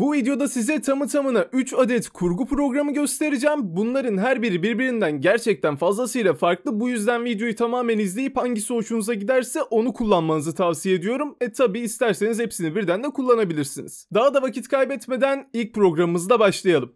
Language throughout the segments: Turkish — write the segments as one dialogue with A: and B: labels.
A: Bu videoda size tamı tamına 3 adet kurgu programı göstereceğim. Bunların her biri birbirinden gerçekten fazlasıyla farklı. Bu yüzden videoyu tamamen izleyip hangisi hoşunuza giderse onu kullanmanızı tavsiye ediyorum. Tabi isterseniz hepsini birden de kullanabilirsiniz. Daha da vakit kaybetmeden ilk programımızla başlayalım.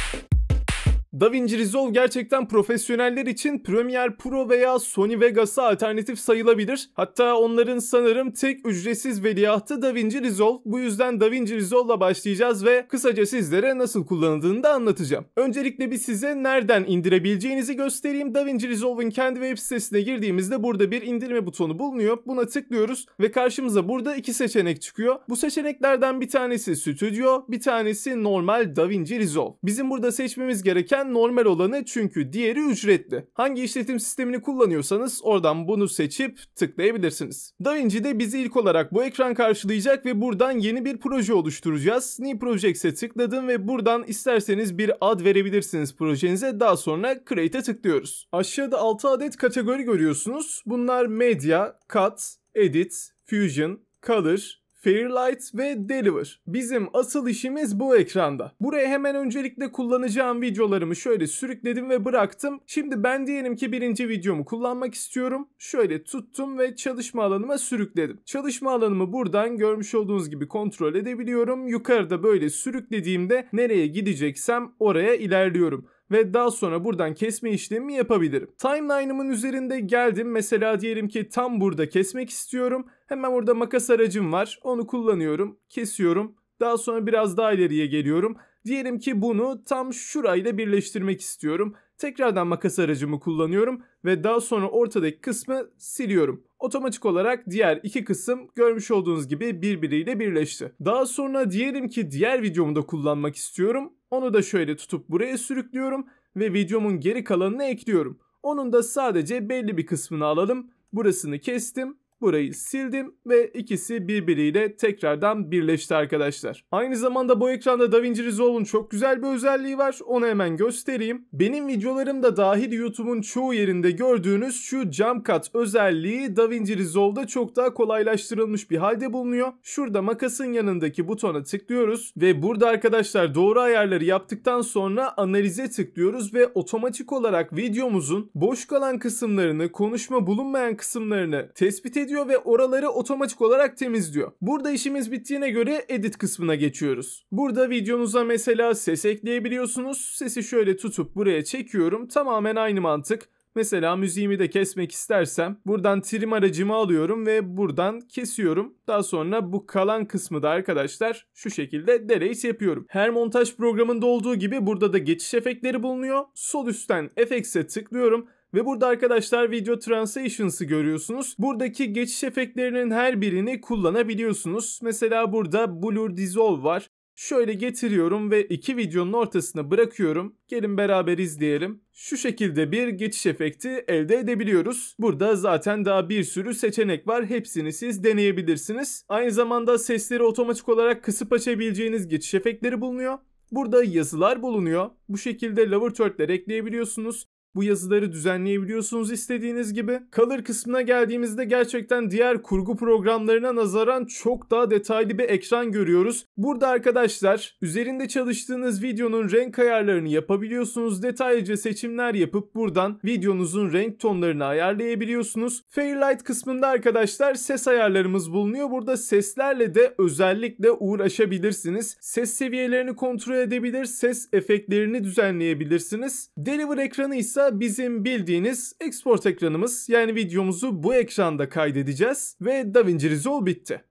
A: DaVinci Resolve gerçekten profesyoneller için Premiere Pro veya Sony Vegas'a alternatif sayılabilir. Hatta onların sanırım tek ücretsiz veliahtı DaVinci Resolve. Bu yüzden DaVinci Resolve'la başlayacağız ve kısaca sizlere nasıl kullanıldığını da anlatacağım. Öncelikle bir size nereden indirebileceğinizi göstereyim. DaVinci Resolve'ın kendi web sitesine girdiğimizde burada bir indirme butonu bulunuyor. Buna tıklıyoruz ve karşımıza burada iki seçenek çıkıyor. Bu seçeneklerden bir tanesi Studio, bir tanesi normal DaVinci Resolve. Bizim burada seçmemiz gereken normal olanı, çünkü diğeri ücretli. Hangi işletim sistemini kullanıyorsanız oradan bunu seçip tıklayabilirsiniz. DaVinci'de bizi ilk olarak bu ekran karşılayacak ve buradan yeni bir proje oluşturacağız. New Projects'e tıkladım ve buradan isterseniz bir ad verebilirsiniz projenize. Daha sonra Create'e tıklıyoruz. Aşağıda 6 adet kategori görüyorsunuz. Bunlar Media, Cut, Edit, Fusion, Color, Fairlight ve Deliver. Bizim asıl işimiz bu ekranda. Buraya hemen öncelikle kullanacağım videolarımı şöyle sürükledim ve bıraktım. Şimdi ben diyelim ki birinci videomu kullanmak istiyorum. Şöyle tuttum ve çalışma alanıma sürükledim. Çalışma alanımı buradan görmüş olduğunuz gibi kontrol edebiliyorum. Yukarıda böyle sürüklediğimde nereye gideceksem oraya ilerliyorum. Ve daha sonra buradan kesme işlemi yapabilirim. Timeline'ımın üzerinde geldim. Mesela diyelim ki tam burada kesmek istiyorum. Hemen burada makas aracım var. Onu kullanıyorum. Kesiyorum. Daha sonra biraz daha ileriye geliyorum. Diyelim ki bunu tam şurayla birleştirmek istiyorum. Tekrardan makas aracımı kullanıyorum ve daha sonra ortadaki kısmı siliyorum. Otomatik olarak diğer iki kısım görmüş olduğunuz gibi birbiriyle birleşti. Daha sonra diyelim ki diğer videomu da kullanmak istiyorum. Onu da şöyle tutup buraya sürüklüyorum ve videomun geri kalanını ekliyorum. Onun da sadece belli bir kısmını alalım. Burasını kestim. Burayı sildim ve ikisi birbiriyle tekrardan birleşti arkadaşlar. Aynı zamanda bu ekranda DaVinci Resolve'un çok güzel bir özelliği var. Onu hemen göstereyim. Benim videolarımda dahil YouTube'un çoğu yerinde gördüğünüz şu Jump Cut özelliği DaVinci Resolve'da çok daha kolaylaştırılmış bir halde bulunuyor. Şurada makasın yanındaki butona tıklıyoruz ve burada arkadaşlar doğru ayarları yaptıktan sonra analize tıklıyoruz ve otomatik olarak videomuzun boş kalan kısımlarını, konuşma bulunmayan kısımlarını tespit ediyor ve oraları otomatik olarak temizliyor. Burada işimiz bittiğine göre edit kısmına geçiyoruz. Burada videonuza mesela ses ekleyebiliyorsunuz. Sesi şöyle tutup buraya çekiyorum. Tamamen aynı mantık. Mesela müziğimi de kesmek istersem buradan trim aracımı alıyorum ve buradan kesiyorum. Daha sonra bu kalan kısmı da arkadaşlar şu şekilde delete yapıyorum. Her montaj programında olduğu gibi burada da geçiş efektleri bulunuyor. Sol üstten FX'e tıklıyorum. Ve burada arkadaşlar Video Transitions'ı görüyorsunuz. Buradaki geçiş efektlerinin her birini kullanabiliyorsunuz. Mesela burada Blur Dissolve var. Şöyle getiriyorum ve iki videonun ortasına bırakıyorum. Gelin beraber izleyelim. Şu şekilde bir geçiş efekti elde edebiliyoruz. Burada zaten daha bir sürü seçenek var. Hepsini siz deneyebilirsiniz. Aynı zamanda sesleri otomatik olarak kısıp açabileceğiniz geçiş efektleri bulunuyor. Burada yazılar bulunuyor. Bu şekilde lower third'ler ekleyebiliyorsunuz. Bu yazıları düzenleyebiliyorsunuz istediğiniz gibi. Color kısmına geldiğimizde gerçekten diğer kurgu programlarına nazaran çok daha detaylı bir ekran görüyoruz. Burada arkadaşlar üzerinde çalıştığınız videonun renk ayarlarını yapabiliyorsunuz. Detaylıca seçimler yapıp buradan videonuzun renk tonlarını ayarlayabiliyorsunuz. Fairlight kısmında arkadaşlar ses ayarlarımız bulunuyor. Burada seslerle de özellikle uğraşabilirsiniz. Ses seviyelerini kontrol edebilir, ses efektlerini düzenleyebilirsiniz. Deliver ekranı ise bizim bildiğiniz export ekranımız. Yani videomuzu bu ekranda kaydedeceğiz ve DaVinci Resolve bitti.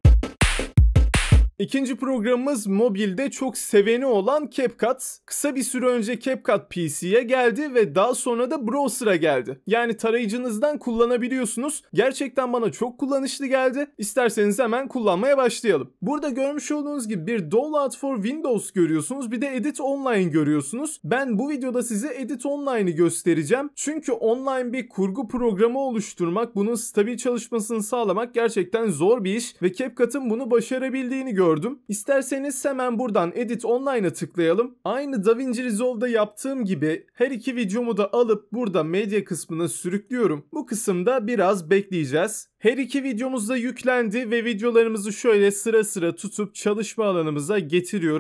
A: İkinci programımız mobilde çok seveni olan CapCut. Kısa bir süre önce CapCut PC'ye geldi ve daha sonra da browser'a geldi. Yani tarayıcınızdan kullanabiliyorsunuz. Gerçekten bana çok kullanışlı geldi. İsterseniz hemen kullanmaya başlayalım. Burada görmüş olduğunuz gibi bir Download for Windows görüyorsunuz. Bir de Edit Online görüyorsunuz. Ben bu videoda size Edit Online'ı göstereceğim. Çünkü online bir kurgu programı oluşturmak, bunun stabil çalışmasını sağlamak gerçekten zor bir iş ve CapCut'ın bunu başarabildiğini gördüm. İsterseniz hemen buradan Edit Online'a tıklayalım. Aynı DaVinci Resolve'da yaptığım gibi her iki videomu da alıp burada medya kısmına sürüklüyorum. Bu kısımda biraz bekleyeceğiz. Her iki videomuz da yüklendi ve videolarımızı şöyle sıra sıra tutup çalışma alanımıza getiriyorum.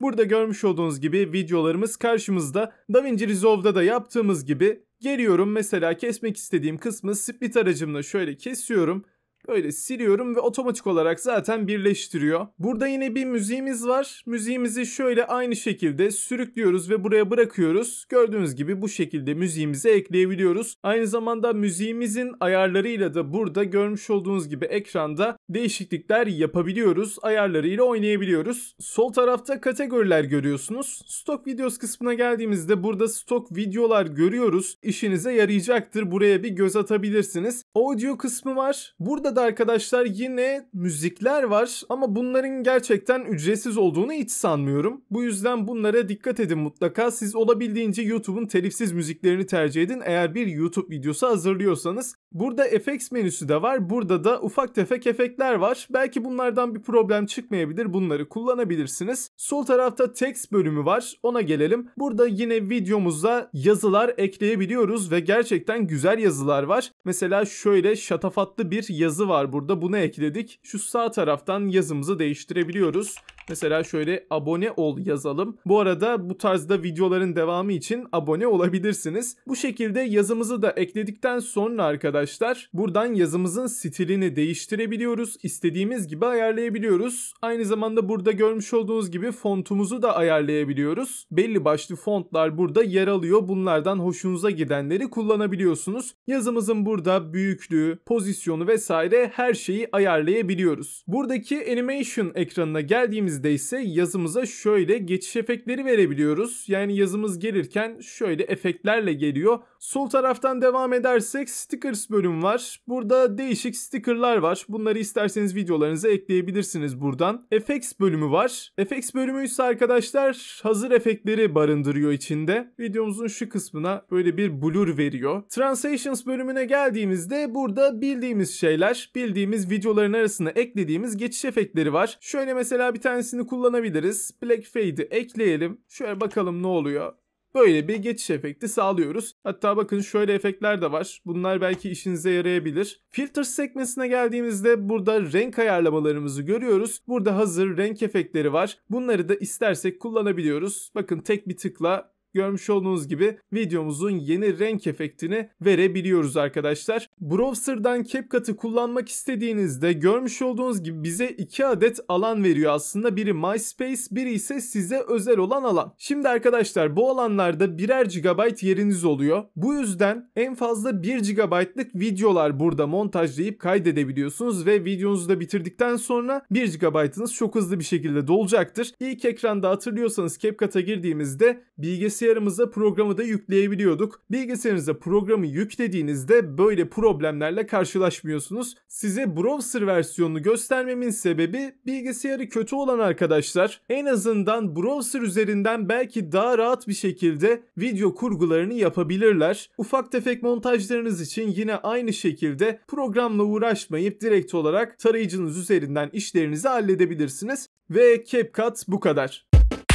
A: Burada görmüş olduğunuz gibi videolarımız karşımızda. DaVinci Resolve'da da yaptığımız gibi geliyorum, mesela kesmek istediğim kısmı split aracımla şöyle kesiyorum. Böyle siliyorum ve otomatik olarak zaten birleştiriyor. Burada yine bir müziğimiz var. Müziğimizi şöyle aynı şekilde sürüklüyoruz ve buraya bırakıyoruz. Gördüğünüz gibi bu şekilde müziğimizi ekleyebiliyoruz. Aynı zamanda müziğimizin ayarlarıyla da burada görmüş olduğunuz gibi ekranda değişiklikler yapabiliyoruz. Ayarlarıyla oynayabiliyoruz. Sol tarafta kategoriler görüyorsunuz. Stock Videos kısmına geldiğimizde burada stok videolar görüyoruz. İşinize yarayacaktır. Buraya bir göz atabilirsiniz. Audio kısmı var. Burada da arkadaşlar yine müzikler var ama bunların gerçekten ücretsiz olduğunu hiç sanmıyorum. Bu yüzden bunlara dikkat edin mutlaka. Siz olabildiğince YouTube'un telifsiz müziklerini tercih edin eğer bir YouTube videosu hazırlıyorsanız. Burada effects menüsü de var. Burada da ufak tefek efektler var. Belki bunlardan bir problem çıkmayabilir. Bunları kullanabilirsiniz. Sol tarafta text bölümü var. Ona gelelim. Burada yine videomuza yazılar ekleyebiliyoruz ve gerçekten güzel yazılar var. Mesela şöyle şatafatlı bir yazı var burada. Bunu ekledik. Şu sağ taraftan yazımızı değiştirebiliyoruz. Mesela şöyle abone ol yazalım. Bu arada bu tarzda videoların devamı için abone olabilirsiniz. Bu şekilde yazımızı da ekledikten sonra arkadaşlar buradan yazımızın stilini değiştirebiliyoruz. İstediğimiz gibi ayarlayabiliyoruz. Aynı zamanda burada görmüş olduğunuz gibi fontumuzu da ayarlayabiliyoruz. Belli başlı fontlar burada yer alıyor. Bunlardan hoşunuza gidenleri kullanabiliyorsunuz. Yazımızın burada büyüklüğü, pozisyonu vesaire her şeyi ayarlayabiliyoruz. Buradaki animation ekranına geldiğimizde ise yazımıza şöyle geçiş efektleri verebiliyoruz. Yani yazımız gelirken şöyle efektlerle geliyor. Sol taraftan devam edersek stickers bölüm var. Burada değişik stickerlar var. Bunları isterseniz videolarınıza ekleyebilirsiniz buradan. Effects bölümü var. Effects bölümü ise arkadaşlar hazır efektleri barındırıyor içinde. Videomuzun şu kısmına böyle bir blur veriyor. Translations bölümüne geldiğimizde burada bildiğimiz şeyler, bildiğimiz videoların arasına eklediğimiz geçiş efektleri var. Şöyle mesela bir tanesini kullanabiliriz. Black Fade'i ekleyelim. Şöyle bakalım ne oluyor. Böyle bir geçiş efekti sağlıyoruz. Hatta bakın şöyle efektler de var. Bunlar belki işinize yarayabilir. Filters sekmesine geldiğimizde burada renk ayarlamalarımızı görüyoruz. Burada hazır renk efektleri var. Bunları da istersek kullanabiliyoruz. Bakın tek bir tıkla görmüş olduğunuz gibi videomuzun yeni renk efektini verebiliyoruz arkadaşlar. Browser'dan CapCut'ı kullanmak istediğinizde görmüş olduğunuz gibi bize 2 adet alan veriyor aslında. Biri MySpace, biri ise size özel olan alan. Şimdi arkadaşlar bu alanlarda birer GB yeriniz oluyor. Bu yüzden en fazla 1 GB'lık videolar burada montajlayıp kaydedebiliyorsunuz ve videonuzu da bitirdikten sonra 1 GB'ınız çok hızlı bir şekilde dolacaktır. İlk ekranda hatırlıyorsanız CapCut'a girdiğimizde bilgisayarımıza programı da yükleyebiliyorduk. Bilgisayarınıza programı yüklediğinizde böyle problemlerle karşılaşmıyorsunuz. Size browser versiyonunu göstermemin sebebi bilgisayarı kötü olan arkadaşlar en azından browser üzerinden belki daha rahat bir şekilde video kurgularını yapabilirler. Ufak tefek montajlarınız için yine aynı şekilde programla uğraşmayıp direkt olarak tarayıcınız üzerinden işlerinizi halledebilirsiniz. Ve CapCut bu kadar.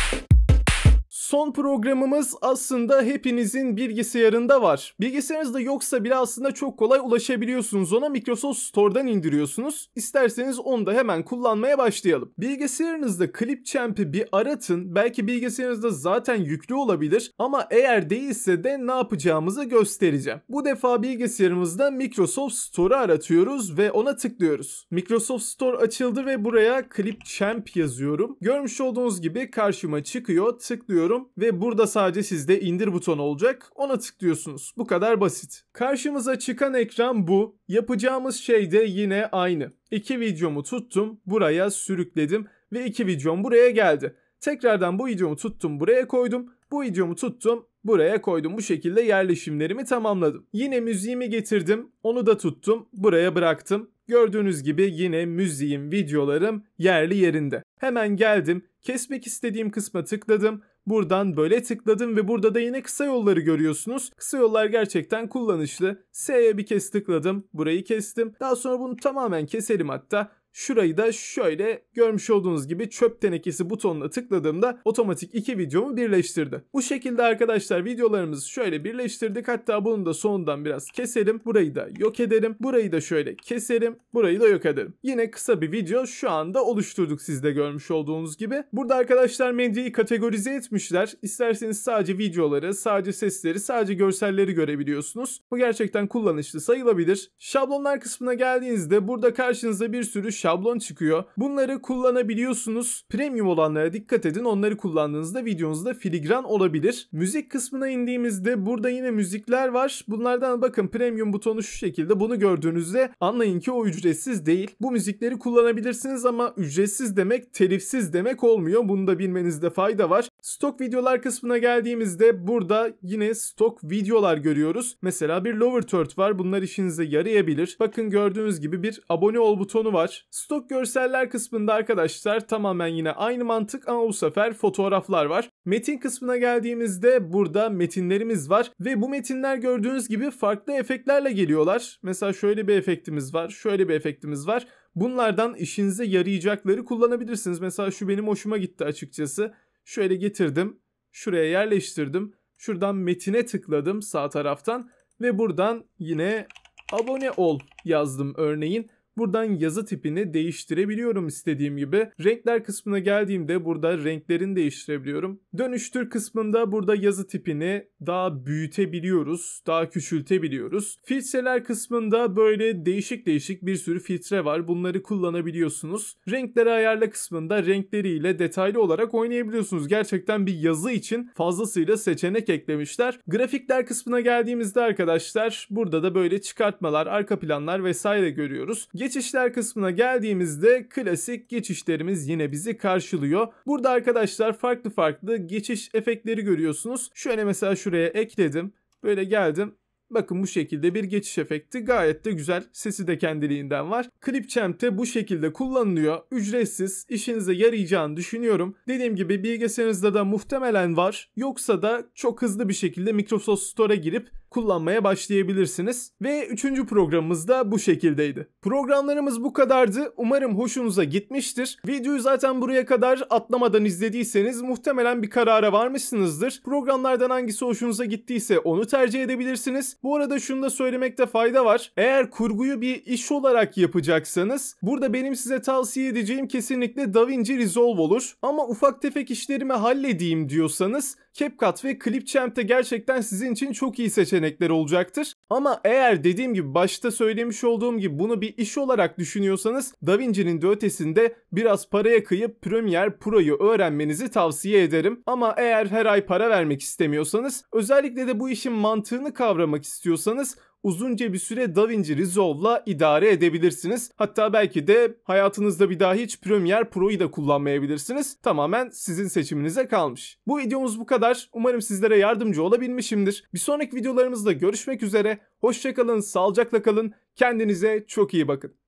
A: Son programımız aslında hepinizin bilgisayarında var. Bilgisayarınızda yoksa bile aslında çok kolay ulaşabiliyorsunuz ona. Microsoft Store'dan indiriyorsunuz. İsterseniz onu da hemen kullanmaya başlayalım. Bilgisayarınızda Clipchamp'i bir aratın. Belki bilgisayarınızda zaten yüklü olabilir ama eğer değilse de ne yapacağımızı göstereceğim. Bu defa bilgisayarımızda Microsoft Store'u aratıyoruz ve ona tıklıyoruz. Microsoft Store açıldı ve buraya Clipchamp yazıyorum. Görmüş olduğunuz gibi karşıma çıkıyor. Tıklıyorum. Ve burada sadece sizde indir butonu olacak. Ona tıklıyorsunuz. Bu kadar basit. Karşımıza çıkan ekran bu. Yapacağımız şey de yine aynı. 2 videomu tuttum, buraya sürükledim ve 2 videom buraya geldi. Tekrardan bu videomu tuttum, buraya koydum. Bu videomu tuttum, buraya koydum. Bu şekilde yerleşimlerimi tamamladım. Yine müziğimi getirdim, onu da tuttum, buraya bıraktım. Gördüğünüz gibi yine müziğim, videolarım yerli yerinde. Hemen geldim, kesmek istediğim kısma tıkladım. Buradan böyle tıkladım ve burada da yine kısa yolları görüyorsunuz. Kısa yollar gerçekten kullanışlı. S'ye bir kez tıkladım. Burayı kestim. Daha sonra bunu tamamen keselim hatta. Şurayı da şöyle görmüş olduğunuz gibi çöp tenekesi butonuna tıkladığımda otomatik iki videomu birleştirdi. Bu şekilde arkadaşlar videolarımızı şöyle birleştirdik. Hatta bunu da sonundan biraz keselim. Burayı da yok edelim. Burayı da şöyle keselim. Burayı da yok edelim. Yine kısa bir video şu anda oluşturduk siz de görmüş olduğunuz gibi. Burada arkadaşlar medyayı kategorize etmişler. İsterseniz sadece videoları, sadece sesleri, sadece görselleri görebiliyorsunuz. Bu gerçekten kullanışlı sayılabilir. Şablonlar kısmına geldiğinizde burada karşınıza bir sürü şablon çıkıyor. Bunları kullanabiliyorsunuz. Premium olanlara dikkat edin. Onları kullandığınızda videonuzda filigran olabilir. Müzik kısmına indiğimizde burada yine müzikler var. Bunlardan bakın premium butonu şu şekilde. Bunu gördüğünüzde anlayın ki o ücretsiz değil. Bu müzikleri kullanabilirsiniz ama ücretsiz demek telifsiz demek olmuyor. Bunu da bilmenizde fayda var. Stok videolar kısmına geldiğimizde burada yine stok videolar görüyoruz. Mesela bir Lower Third var. Bunlar işinize yarayabilir. Bakın gördüğünüz gibi bir abone ol butonu var. Stok görseller kısmında arkadaşlar tamamen yine aynı mantık ama bu sefer fotoğraflar var. Metin kısmına geldiğimizde burada metinlerimiz var ve bu metinler gördüğünüz gibi farklı efektlerle geliyorlar. Mesela şöyle bir efektimiz var, şöyle bir efektimiz var. Bunlardan işinize yarayacakları kullanabilirsiniz. Mesela şu benim hoşuma gitti açıkçası. Şöyle getirdim, şuraya yerleştirdim. Şuradan metine tıkladım sağ taraftan ve buradan yine abone ol yazdım örneğin. Buradan yazı tipini değiştirebiliyorum istediğim gibi. Renkler kısmına geldiğimde burada renklerini değiştirebiliyorum. Dönüştür kısmında burada yazı tipini daha büyütebiliyoruz, daha küçültebiliyoruz. Filtreler kısmında böyle değişik bir sürü filtre var. Bunları kullanabiliyorsunuz. Renkleri ayarla kısmında renkleriyle detaylı olarak oynayabiliyorsunuz. Gerçekten bir yazı için fazlasıyla seçenek eklemişler. Grafikler kısmına geldiğimizde arkadaşlar burada da böyle çıkartmalar, arka planlar vesaire görüyoruz. Geçişler kısmına geldiğimizde klasik geçişlerimiz yine bizi karşılıyor. Burada arkadaşlar farklı geçiş efektleri görüyorsunuz. Şöyle mesela şuraya ekledim. Böyle geldim. Bakın bu şekilde bir geçiş efekti gayet de güzel. Sesi de kendiliğinden var. Clipchamp'te bu şekilde kullanılıyor. Ücretsiz, işinize yarayacağını düşünüyorum. Dediğim gibi bilgisayarınızda da muhtemelen var. Yoksa da çok hızlı bir şekilde Microsoft Store'a girip kullanmaya başlayabilirsiniz. Ve 3. programımız da bu şekildeydi. Programlarımız bu kadardı. Umarım hoşunuza gitmiştir. Videoyu zaten buraya kadar atlamadan izlediyseniz muhtemelen bir karara varmışsınızdır. Programlardan hangisi hoşunuza gittiyse onu tercih edebilirsiniz. Bu arada şunu da söylemekte fayda var. Eğer kurguyu bir iş olarak yapacaksanız burada benim size tavsiye edeceğim kesinlikle DaVinci Resolve olur. Ama ufak tefek işlerimi halledeyim diyorsanız CapCut ve Clipchamp'te gerçekten sizin için çok iyi seçenekler olacaktır. Ama eğer dediğim gibi başta söylemiş olduğum gibi bunu bir iş olarak düşünüyorsanız DaVinci'nin de ötesinde biraz paraya kıyıp Premiere Pro'yu öğrenmenizi tavsiye ederim. Ama eğer her ay para vermek istemiyorsanız, özellikle de bu işin mantığını kavramak istiyorsanız uzunca bir süre DaVinci Resolve'la idare edebilirsiniz. Hatta belki de hayatınızda bir daha hiç Premiere Pro'yu da kullanmayabilirsiniz. Tamamen sizin seçiminize kalmış. Bu videomuz bu kadar. Umarım sizlere yardımcı olabilmişimdir. Bir sonraki videolarımızda görüşmek üzere. Hoşça kalın, sağlıcakla kalın. Kendinize çok iyi bakın.